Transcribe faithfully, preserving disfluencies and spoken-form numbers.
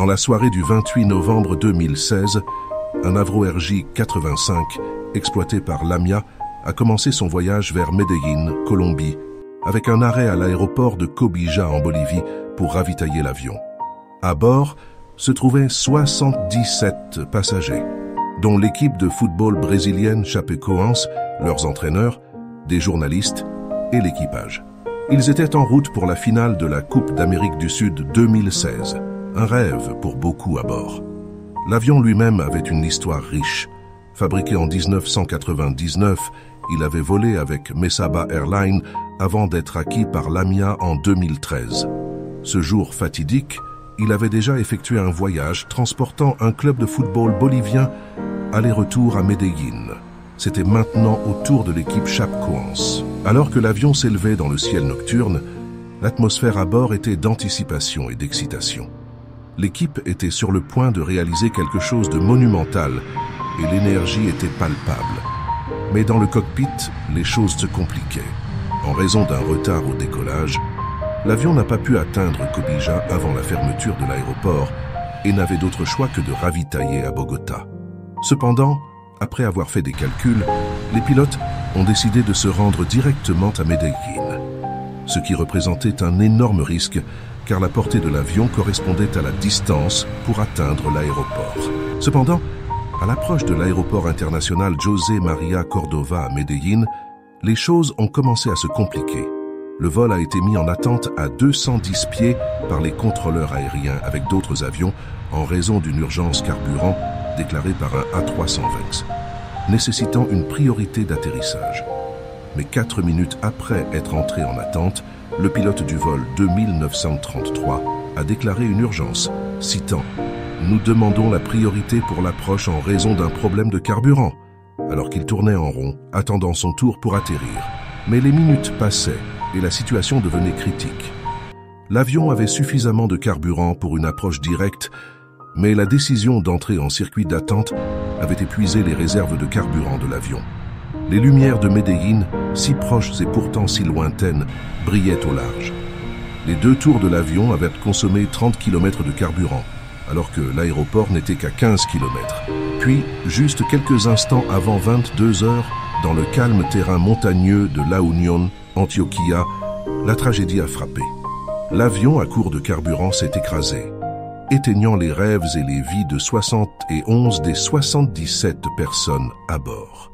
Dans la soirée du vingt-huit novembre deux mille seize, un Avro R J quatre-vingt-cinq, exploité par Lamia, a commencé son voyage vers Medellín, Colombie, avec un arrêt à l'aéroport de Cobija en Bolivie pour ravitailler l'avion. À bord se trouvaient soixante-dix-sept passagers, dont l'équipe de football brésilienne Chapecoense, leurs entraîneurs, des journalistes et l'équipage. Ils étaient en route pour la finale de la Coupe d'Amérique du Sud deux mille seize, un rêve pour beaucoup à bord. L'avion lui-même avait une histoire riche. Fabriqué en mille neuf cent quatre-vingt-dix-neuf, il avait volé avec Mesaba Airlines avant d'être acquis par Lamia en deux mille treize. Ce jour fatidique, il avait déjà effectué un voyage transportant un club de football bolivien aller-retour à Medellín. C'était maintenant au tour de l'équipe Chapecoense. Alors que l'avion s'élevait dans le ciel nocturne, l'atmosphère à bord était d'anticipation et d'excitation. L'équipe était sur le point de réaliser quelque chose de monumental et l'énergie était palpable. Mais dans le cockpit, les choses se compliquaient. En raison d'un retard au décollage, l'avion n'a pas pu atteindre Cobija avant la fermeture de l'aéroport et n'avait d'autre choix que de ravitailler à Bogota. Cependant, après avoir fait des calculs, les pilotes ont décidé de se rendre directement à Medellín, ce qui représentait un énorme risque car la portée de l'avion correspondait à la distance pour atteindre l'aéroport. Cependant, à l'approche de l'aéroport international José María Cordova à Medellín, les choses ont commencé à se compliquer. Le vol a été mis en attente à deux cent dix pieds par les contrôleurs aériens avec d'autres avions en raison d'une urgence carburant déclarée par un A trois cent vingt, nécessitant une priorité d'atterrissage. Mais quatre minutes après être entré en attente, le pilote du vol deux mille neuf cent trente-trois a déclaré une urgence, citant « Nous demandons la priorité pour l'approche en raison d'un problème de carburant », alors qu'il tournait en rond, attendant son tour pour atterrir. Mais les minutes passaient et la situation devenait critique. L'avion avait suffisamment de carburant pour une approche directe, mais la décision d'entrer en circuit d'attente avait épuisé les réserves de carburant de l'avion. Les lumières de Medellín, si proches et pourtant si lointaines, brillaient au large. Les deux tours de l'avion avaient consommé trente kilomètres de carburant, alors que l'aéroport n'était qu'à quinze kilomètres. Puis, juste quelques instants avant vingt-deux heures, dans le calme terrain montagneux de La Unión, Antioquia, la tragédie a frappé. L'avion à court de carburant s'est écrasé, éteignant les rêves et les vies de soixante et onze des soixante-dix-sept personnes à bord.